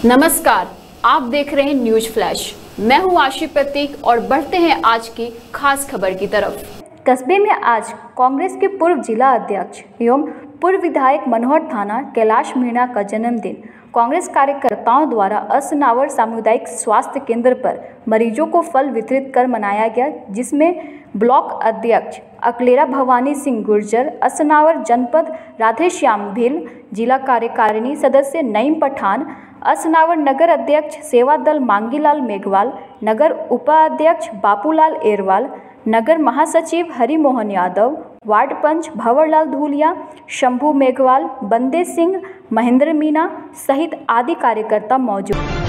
नमस्कार, आप देख रहे हैं न्यूज फ्लैश। मैं हूं आशी प्रतीक और बढ़ते हैं आज की खास खबर की तरफ। कस्बे में आज कांग्रेस के पूर्व जिला अध्यक्ष एवं पूर्व विधायक मनोहर थाना कैलाश मीणा का जन्मदिन कांग्रेस कार्यकर्ताओं द्वारा असनावर सामुदायिक स्वास्थ्य केंद्र पर मरीजों को फल वितरित कर मनाया गया, जिसमें ब्लॉक अध्यक्ष अकलेरा भवानी सिंह गुर्जर, असनावर जनपद राधेश्याम भील, जिला कार्यकारिणी सदस्य नईम पठान, असनावर नगर अध्यक्ष सेवा दल मांगीलाल मेघवाल, नगर उपाध्यक्ष बापूलाल एरवाल, नगर महासचिव हरिमोहन यादव, वार्ड पंच भंवरलाल धूलिया, शंभू मेघवाल, बंदे सिंह, महेंद्र मीणा सहित आदि कार्यकर्ता मौजूद।